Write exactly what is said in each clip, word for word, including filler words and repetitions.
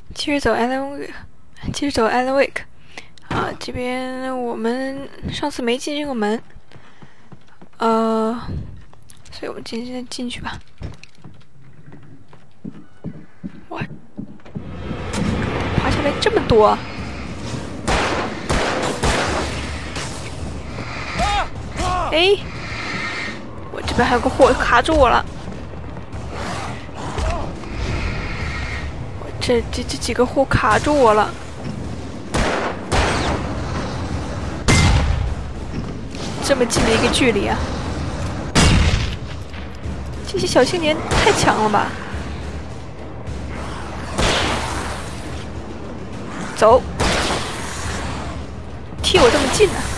继续走 Alan Wake， 继续走 Alan Wake。啊，这边我们上次没进这个门，呃，所以我们今天进去吧。哇，爬下来这么多！哎，我这边还有个货卡住我了。我这这这几个货卡住我了。这么近的一个距离啊！这些小青年太强了吧！走，踢我这么近呢、啊？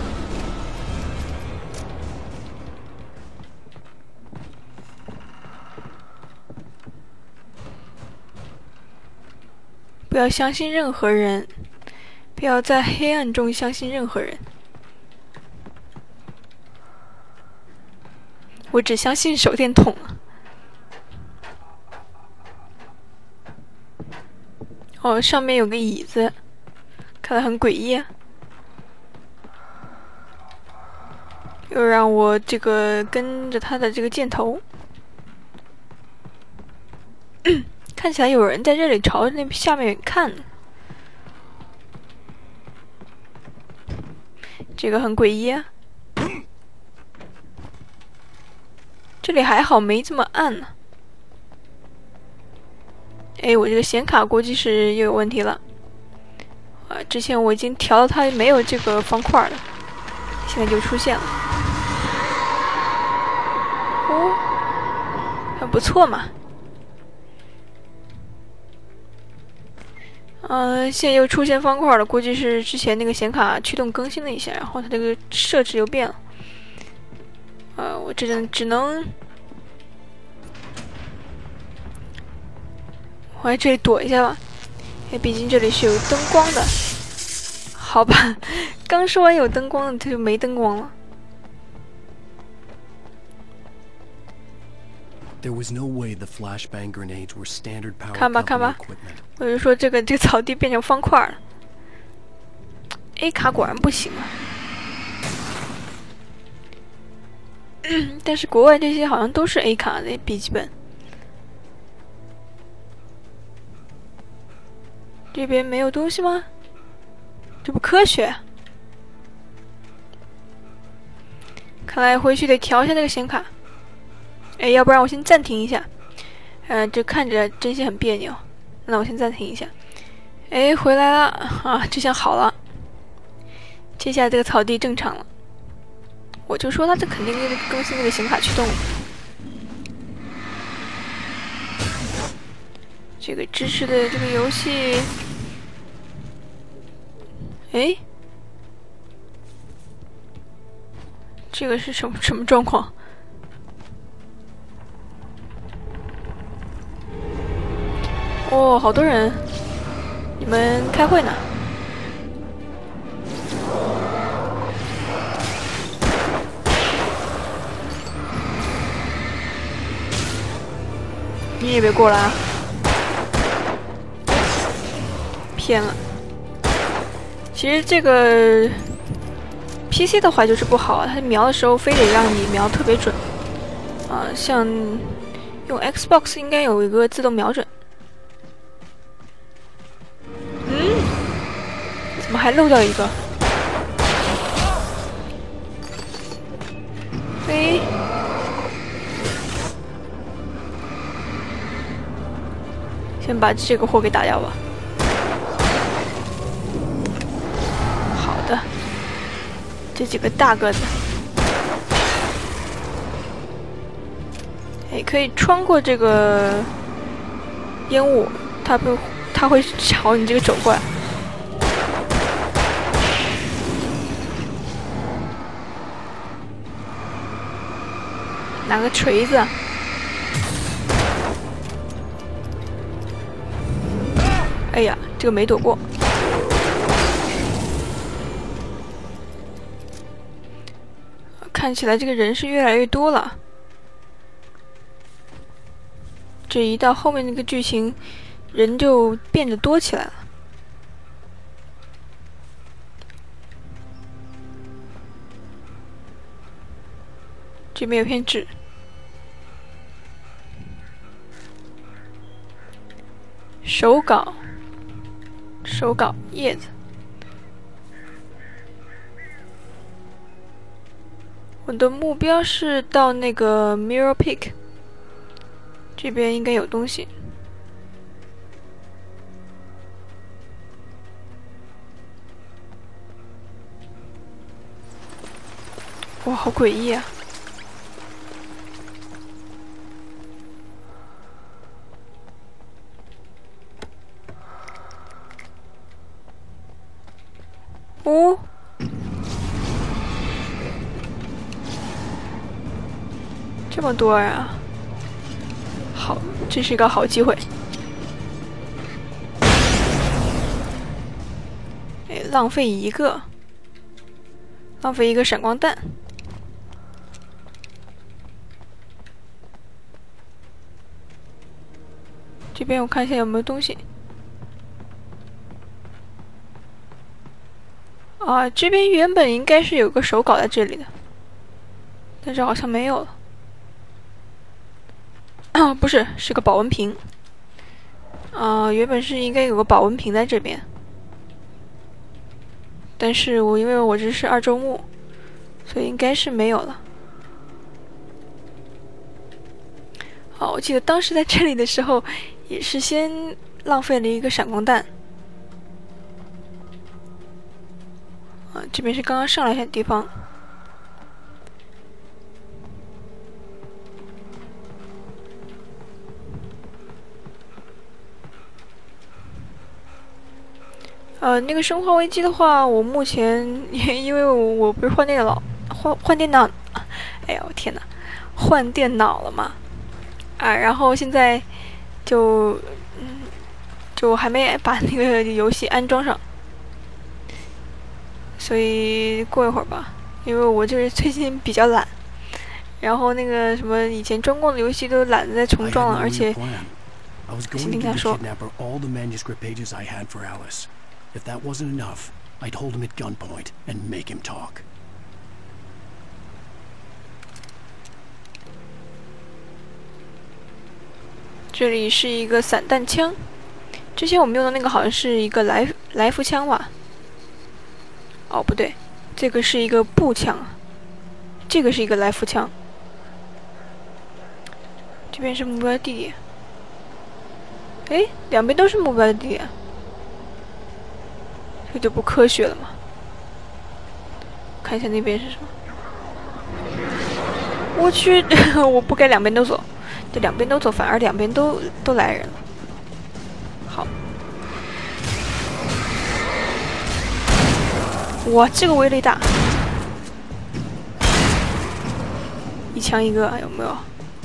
不要相信任何人，不要在黑暗中相信任何人。我只相信手电筒。哦，上面有个椅子，看来很诡异啊。又让我这个跟着他的这个箭头。看起来有人在这里朝着那下面看，这个很诡异啊。这里还好没这么暗呢、啊。哎，我这个显卡估计是又有问题了。啊，之前我已经调到它没有这个方块了，现在就出现了。哦，很不错嘛。嗯、呃，现在又出现方块了，估计是之前那个显卡驱动更新了一下，然后它这个设置又变了。呃，我这阵只能，我在这里躲一下吧，因为毕竟这里是有灯光的。好吧，刚说完有灯光，它就没灯光了。看吧看吧，我就说这个这个草地变成方块了。A 卡果然不行啊。但是国外这些好像都是 A 卡的笔记本。这边没有东西吗？这不科学。看来回去得调一下那个显卡。哎，要不然我先暂停一下。呃，这看着真心很别扭。那我先暂停一下。哎，回来了啊，这下好了。接下来这个草地正常了。我就说他这肯定更新那个显卡驱动。这个支持的这个游戏，哎，这个是什么什么状况？哦，好多人，你们开会呢？你也别过来啊！偏了。其实这个 P C 的话就是不好，它瞄的时候非得让你瞄特别准。啊、呃，像用 Xbox 应该有一个自动瞄准。嗯，怎么还漏掉一个？哎。先把这个货给打掉吧。好的，这几个大个子，哎，可以穿过这个烟雾，它不，它会朝你这个走过来。拿个锤子。哎呀，这个没躲过。看起来这个人是越来越多了。这一到后面那个剧情， 人就变得多起来了。这边有片纸，手稿，手稿叶子。我的目标是到那个 Mirror Peak， 这边应该有东西。哇，好诡异啊！哦，这么多呀！好，这是一个好机会。哎，浪费一个，浪费一个闪光弹。这边我看一下有没有东西。啊，这边原本应该是有个手稿在这里的，但是好像没有了。啊，不是，是个保温瓶。啊，原本是应该有个保温瓶在这边，但是我因为我这是二周目，所以应该是没有了。好，我记得当时在这里的时候，也是先浪费了一个闪光弹。啊，这边是刚刚上来的地方。呃，那个生化危机的话，我目前因为我我不是换电脑，换换电脑，哎呀，我天哪，换电脑了嘛？啊，然后现在就嗯，就还没把那个游戏安装上。所以过一会儿吧，因为我就是最近比较懒，然后那个什么以前装过的游戏都懒得再重装了，而且先听他说。这里是一个散弹枪，之前我们用的那个好像是一个来来福枪吧。哦，不对，这个是一个步枪，这个是一个来福枪。这边是目标地点。哎，两边都是目标地点，这就不科学了嘛。看一下那边是什么。我去，我不该两边都走，这两边都走，反而两边都都来人了。好。哇，这个威力大！一枪一个，有没有？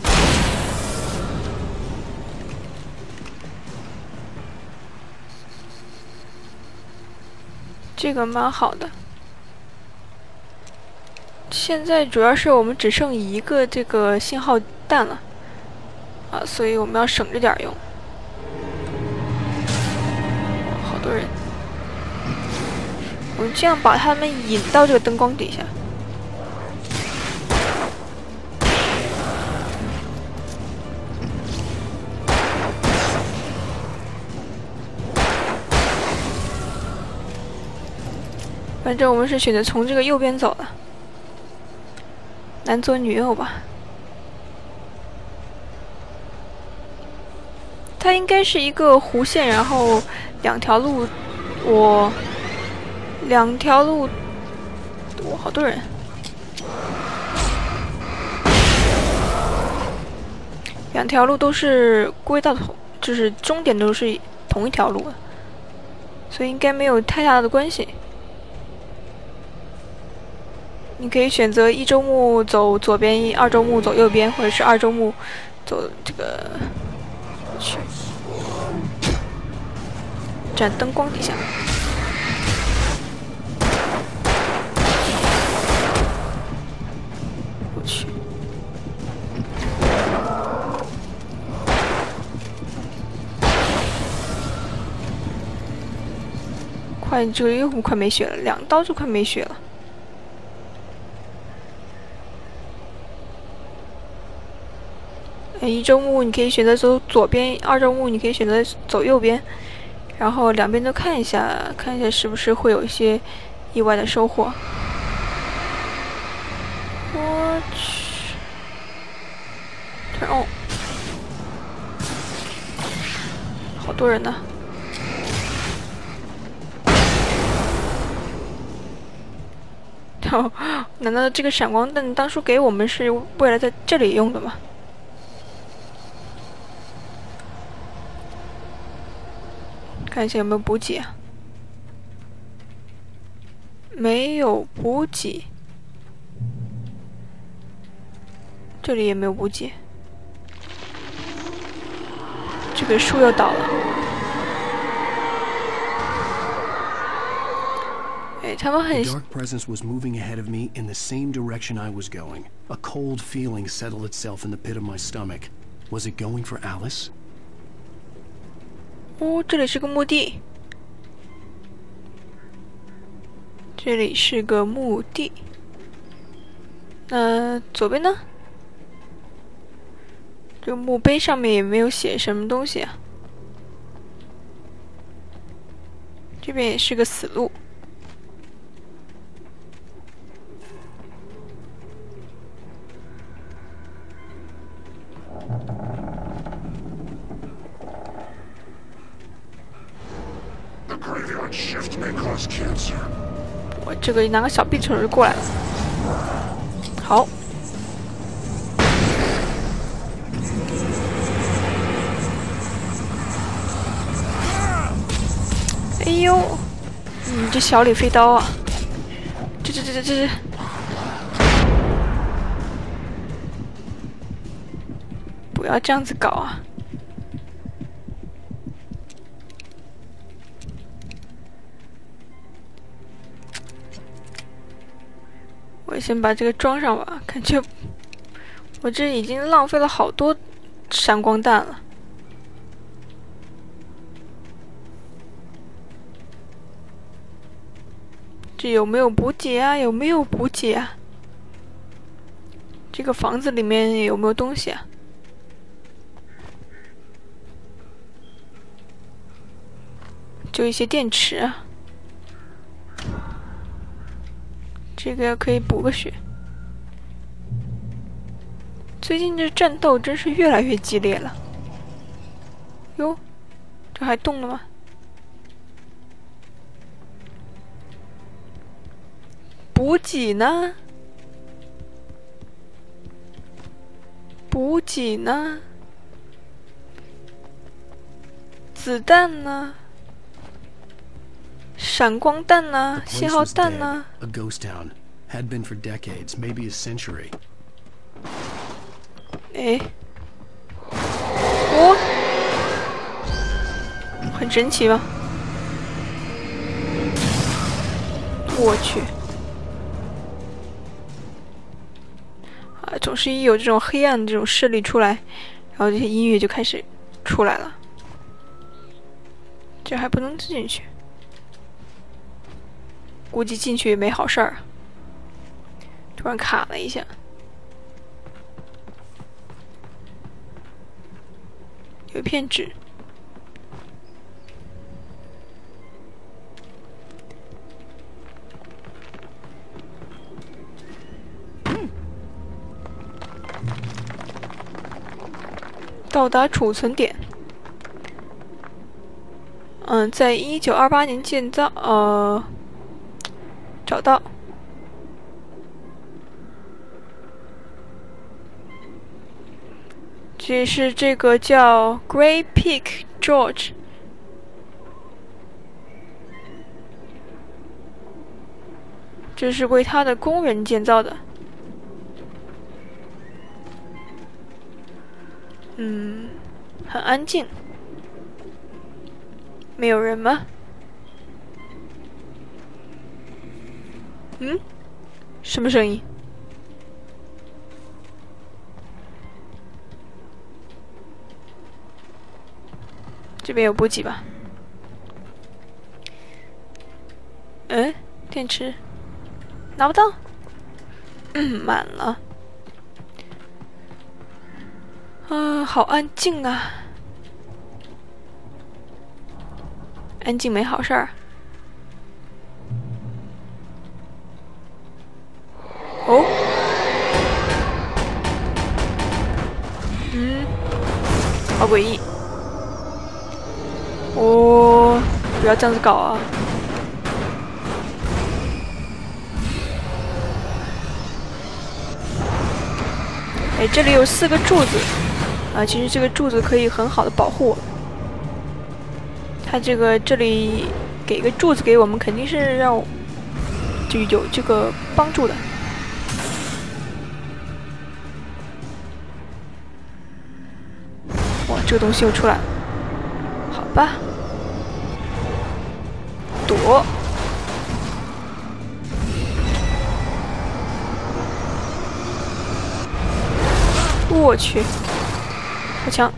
这个蛮好的。现在主要是我们只剩一个这个信号弹了，啊，所以我们要省着点用。好多人。我们这样把他们引到这个灯光底下。反正我们是选择从这个右边走的，男左女右吧。它应该是一个弧线，然后两条路，我。两条路，哇，好多人！两条路都是归到同，就是终点都是同一条路的，所以应该没有太大的关系。你可以选择一周目走左边，二周目走右边，或者是二周目走这个去站灯光底下。 快，这个又快没血了，两刀就快没血了。哎，一周目你可以选择走左边，二周目你可以选择走右边，然后两边都看一下，看一下是不是会有一些意外的收获。我去，哦，好多人呢。 哦，难道这个闪光弹当初给我们是为了在这里用的吗？看一下有没有补给啊？没有补给，这里也没有补给。这个树又倒了。 The dark presence was moving ahead of me in the same direction I was going. A cold feeling settled itself in the pit of my stomach. Was it going for Alice? 哦，这里是个墓地。这里是个墓地。那左边呢？这个墓碑上面也没有写什么东西啊。这边也是个死路。 我这个拿个小匕首就过来了，好。哎呦，你这小李飞刀啊！这这这这这这！不要这样子搞啊！ 我先把这个装上吧，感觉我这已经浪费了好多闪光弹了。这有没有补给啊？有没有补给啊？这个房子里面有没有东西啊？就一些电池啊。 这个可以补个血。最近这战斗真是越来越激烈了。哟，这还动了吗？补给呢？补给呢？子弹呢？ 闪光弹呢？信号弹呢 ？A ghost town had been for decades, maybe a century. 哎，哦，很神奇吧？我去！啊，总是一有这种黑暗的这种势力出来，然后这些音乐就开始出来了。这还不能进去。 估计进去也没好事儿。突然卡了一下，有一片纸。到达储存点。嗯，在一九二八年建造。呃。 找到，这是这个叫 Grey Peak George， 这是为他的工人建造的。嗯，很安静，没有人吗？ 嗯，什么声音？这边有补给吧？ 电池拿不到，嗯，满了。啊，好安静啊！安静没好事儿。哦，嗯，好诡异。哦，不要这样子搞啊！哎，这里有四个柱子啊，其实这个柱子可以很好的保护我。它这个这里给个柱子给我们，肯定是让就有这个帮助的。哇，这个东西又出来了，好吧，躲。我去，好强！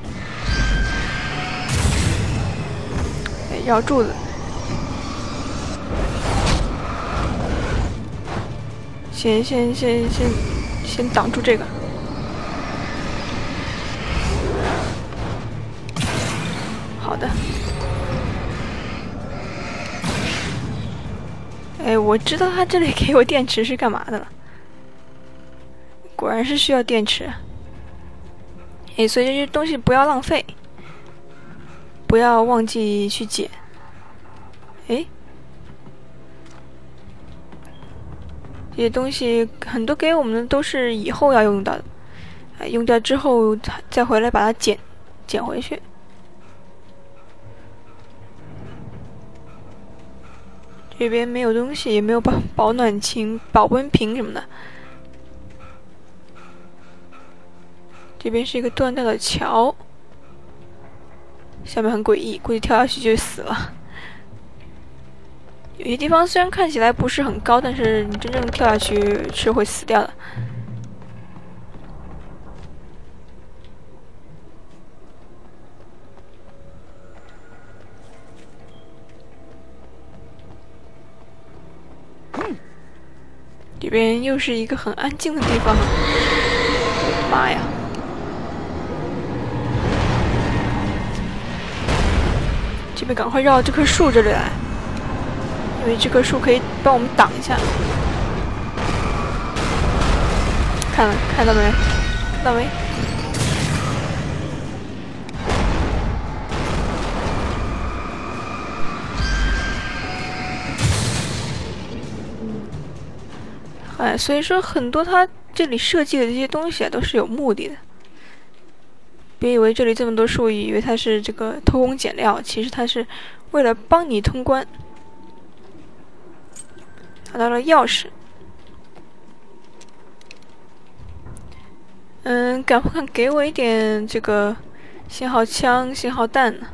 哎，绕柱子，先先先先先挡住这个。好的。哎，我知道他这里给我电池是干嘛的了，果然是需要电池。哎，所以这些东西不要浪费，不要忘记去捡。哎，这些东西很多给我们的都是以后要用到的，哎，用掉之后再回来把它捡捡回去。这边没有东西，也没有保保暖瓶、保温瓶什么的。这边是一个断掉的桥，下面很诡异，估计跳下去就死了。有些地方虽然看起来不是很高，但是你真正跳下去是会死掉的。这边又是一个很安静的地方，妈呀！这边赶快绕这棵树这里来，因为这棵树可以帮我们挡一下。看了，看到没？看到没？哎，所以说很多它这里设计的这些东西啊，都是有目的的。别以为这里这么多树，以为它是这个偷工减料，其实它是为了帮你通关。拿到了钥匙，嗯，敢不敢给我一点这个信号枪、信号弹呢？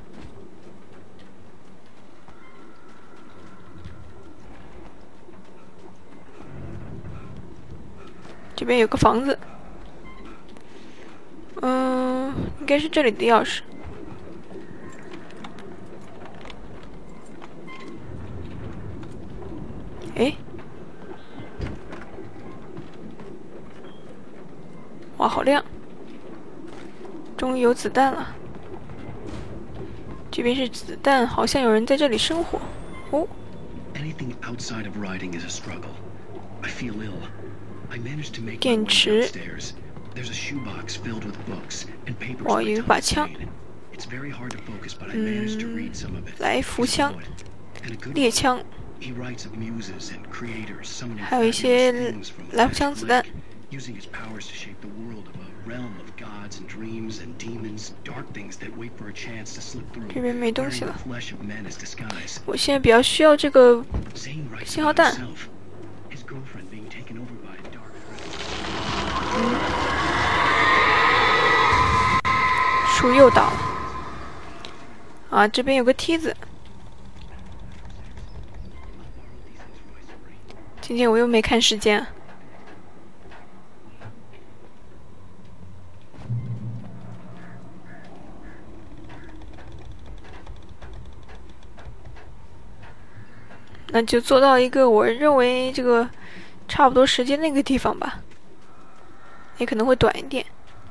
这边有个房子，嗯，应该是这里的钥匙。哎，哇，好亮！终于有子弹了。这边是子弹，好像有人在这里生活。哦。电池。哇，有一把枪。嗯，来福枪、猎枪。还有一些来福枪子弹。这边没东西了。我现在比较需要这个信号弹。嗯，树又倒了。啊，这边有个梯子。今天我又没看时间。 那就做到一个我认为这个差不多时间那个地方吧，也可能会短一点，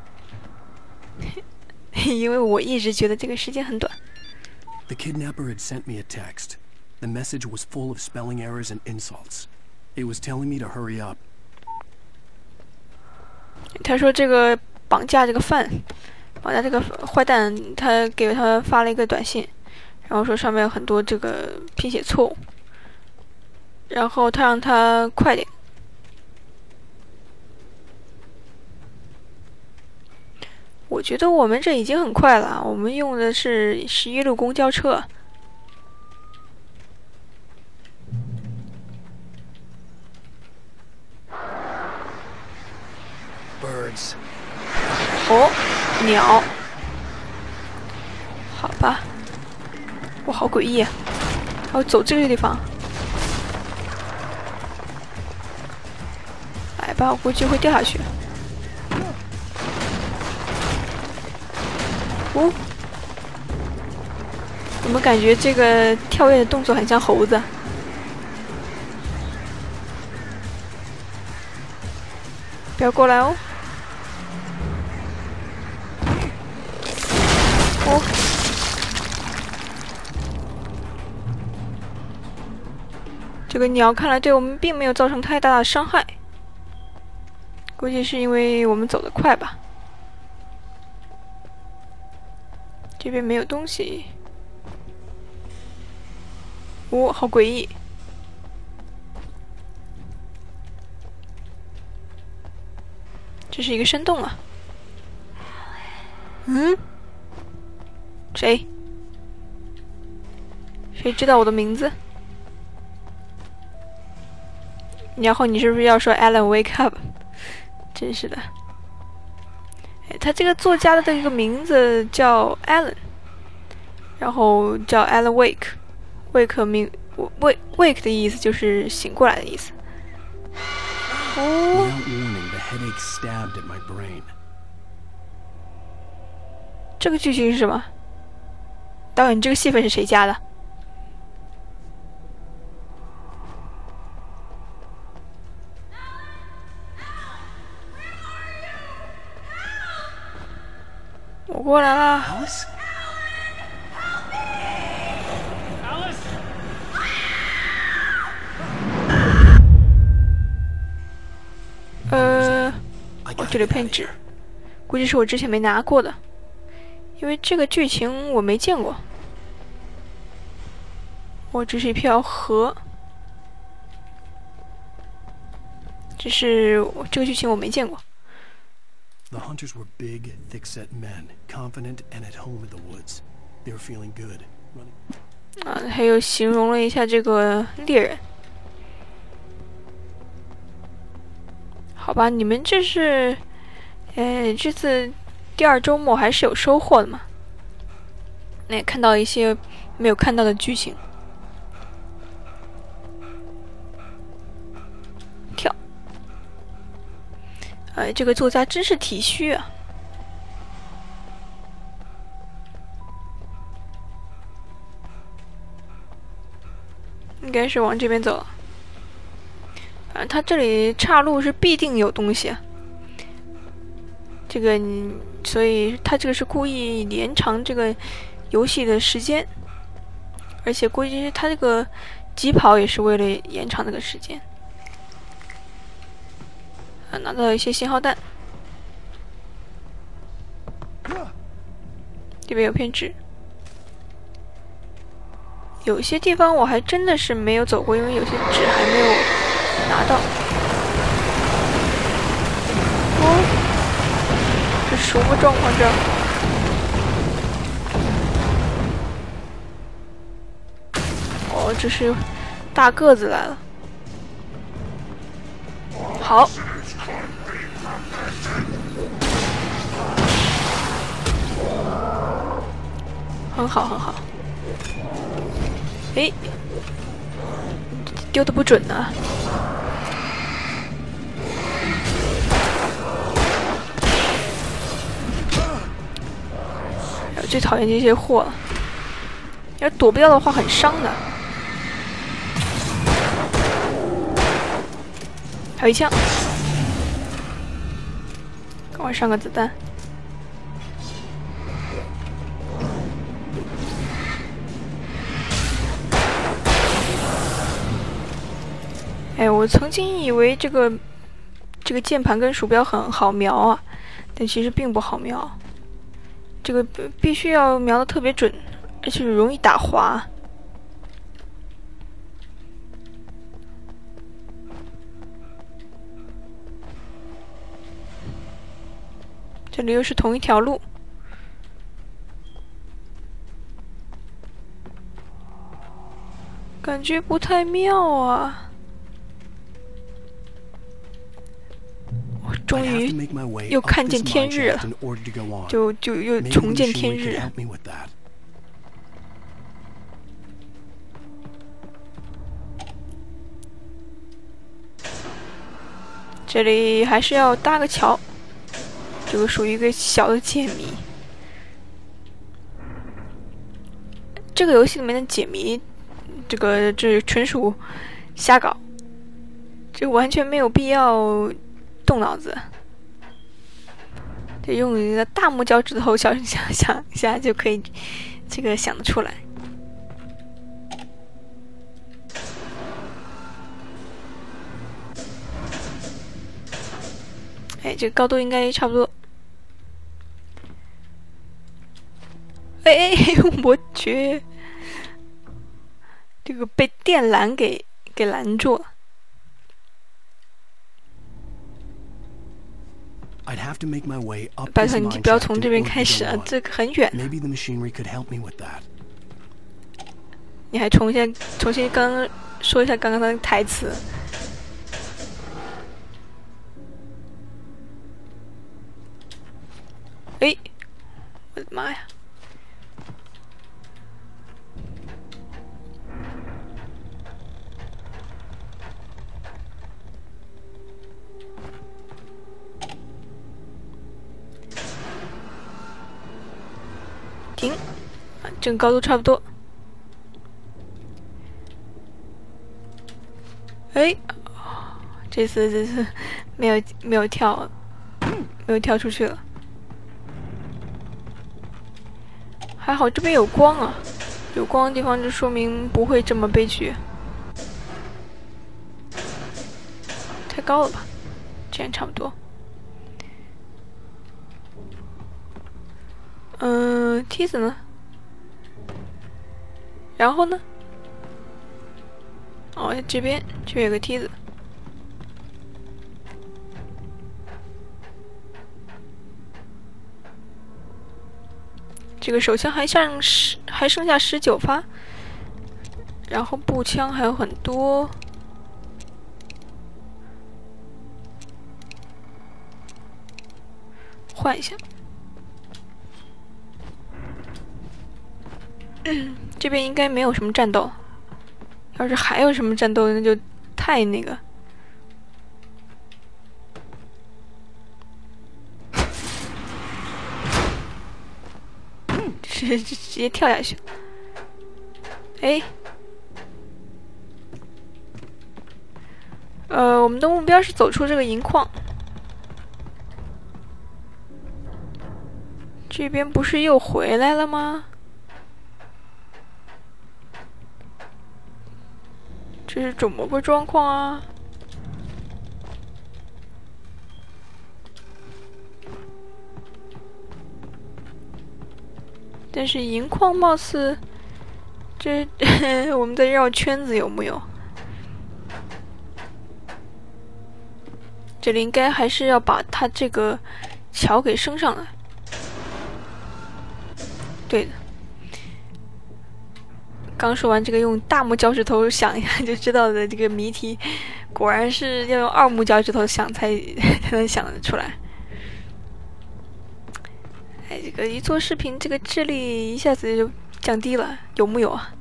因为我一直觉得这个时间很短。 The kidnapper had sent me a text. The message was full of spelling errors and insults. It was telling me to hurry up. 他说这个绑架这个犯，绑架这个坏蛋，他给他发了一个短信，然后说上面有很多这个拼写错误，然后他让他快点。我觉得我们这已经很快了，我们用的是十一路公交车。 Birds. 哦，鸟。好吧，哇，好诡异啊！还要走这个地方。来吧，我估计会掉下去。哦，怎么感觉这个跳跃的动作很像猴子？不要过来哦！哦，这个鸟看来对我们并没有造成太大的伤害，估计是因为我们走得快吧。这边没有东西。哦，好诡异。这是一个山洞啊。嗯？谁？谁知道我的名字？然后你是不是要说 Alan wake up？ 真是的。他这个作家的这个名字叫 Alan， 然后叫 Alan Wake，Wake 名 Wake Wake 的意思就是醒过来的意思。哦，这个剧情是什么？导演，你这个戏份是谁加的？我过来了。 Alice? Alice? 呃，哦，这里有片纸，估计是我之前没拿过的，因为这个剧情我没见过。哦，这是一条河，这是这个剧情我没见过。 The hunters were big, thick-set men, confident and at home in the woods. They were feeling good. Running. 啊，还有形容了一下这个猎人。好吧，你们这是，呃，这次第二周末还是有收获的嘛？那也看到一些没有看到的剧情。跳。哎，这个作家真是体虚啊！应该是往这边走了。反正他这里岔路是必定有东西啊。这个你，所以他这个是故意延长这个游戏的时间，而且估计他这个疾跑也是为了延长这个时间。啊，拿到一些信号弹。这边有片纸。有些地方我还真的是没有走过，因为有些纸还没有拿到。哦，这什么状况这？哦，这是大个子来了。好。很好，很好。诶，丢的不准呢。哎呦，最讨厌这些货了。要躲不掉的话，很伤的。 还有一枪，赶快上个子弹。哎，我曾经以为这个这个键盘跟鼠标很好瞄啊，但其实并不好瞄。这个必须要瞄得特别准，而且容易打滑。这里又是同一条路，感觉不太妙啊！我终于又看见天日了，就就又重见天日。这里还是要搭个桥。这个属于一个小的解谜。这个游戏里面的解谜，这个这纯属瞎搞，这完全没有必要动脑子，得用你的大拇脚趾头想想想一下就可以，这个想得出来。哎，这个高度应该差不多。哎，我去，这个被电缆给给拦住了。拜托你不要从这边开始啊，这个很远。你还重新重新刚刚说一下刚刚的台词。哎，我的妈呀！停，这个高度差不多。哎，这次这次没有没有跳，没有跳出去了。还好这边有光啊，有光的地方就说明不会这么悲剧。太高了吧？这样差不多。嗯，梯子呢？然后呢？哦，这边这边有个梯子。这个手枪还剩十，还剩下十九发，然后步枪还有很多。换一下。嗯，这边应该没有什么战斗，要是还有什么战斗，那就太那个。直直接跳下去。哎，呃，我们的目标是走出这个银矿。这边不是又回来了吗？这是怎么个状况啊？但是银矿貌似，这我们在绕圈子有木有？这里应该还是要把它这个桥给升上来。对的。刚说完这个用大拇脚趾头想一下就知道的这个谜题，果然是要用二拇脚趾头想才才能想得出来。哎，这个一做视频，这个智力一下子就降低了，有木有啊？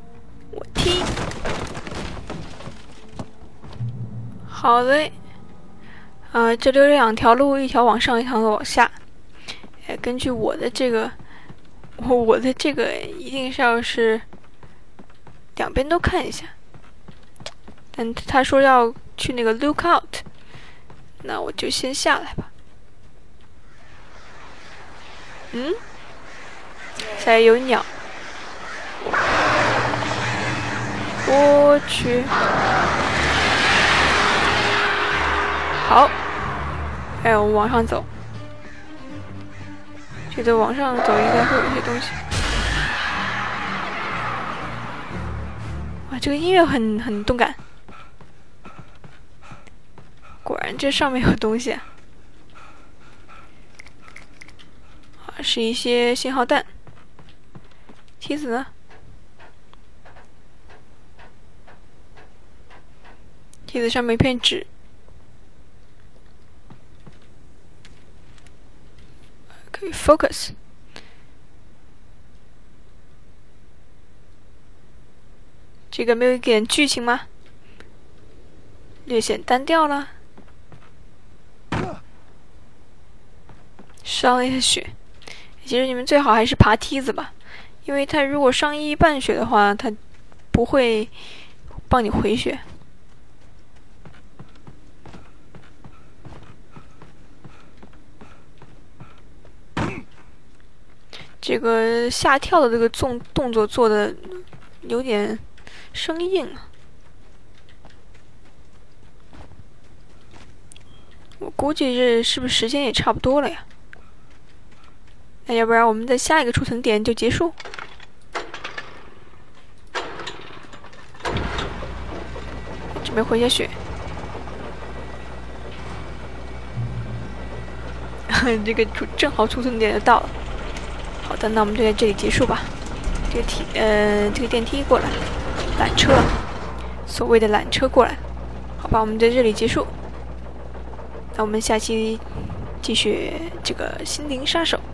我踢，好嘞。 啊、呃，这里有两条路，一条往上，一条往下。哎，根据我的这个，我我的这个一定是要是两边都看一下。但他说要去那个 lookout， 那我就先下来吧。嗯，下来有鸟。我去。好，哎，我们往上走。觉得往上走应该会有一些东西。哇，这个音乐很很动感。果然这上面有东西啊！啊，是一些信号弹。梯子呢？梯子上面一片纸。可以 focus。这个没有一点剧情吗？略显单调了。伤了一下血。其实你们最好还是爬梯子吧，因为他如果伤一半血的话，他不会帮你回血。这个下跳的这个动动作做的有点生硬啊。我估计这是不是时间也差不多了呀？那要不然我们在下一个储存点就结束。这边回下血。这个储正好储存点就到了。好的，那我们就在这里结束吧。这个梯，呃，这个电梯过来，缆车，所谓的缆车过来，好吧，我们在这里结束。那我们下期继续这个心灵杀手。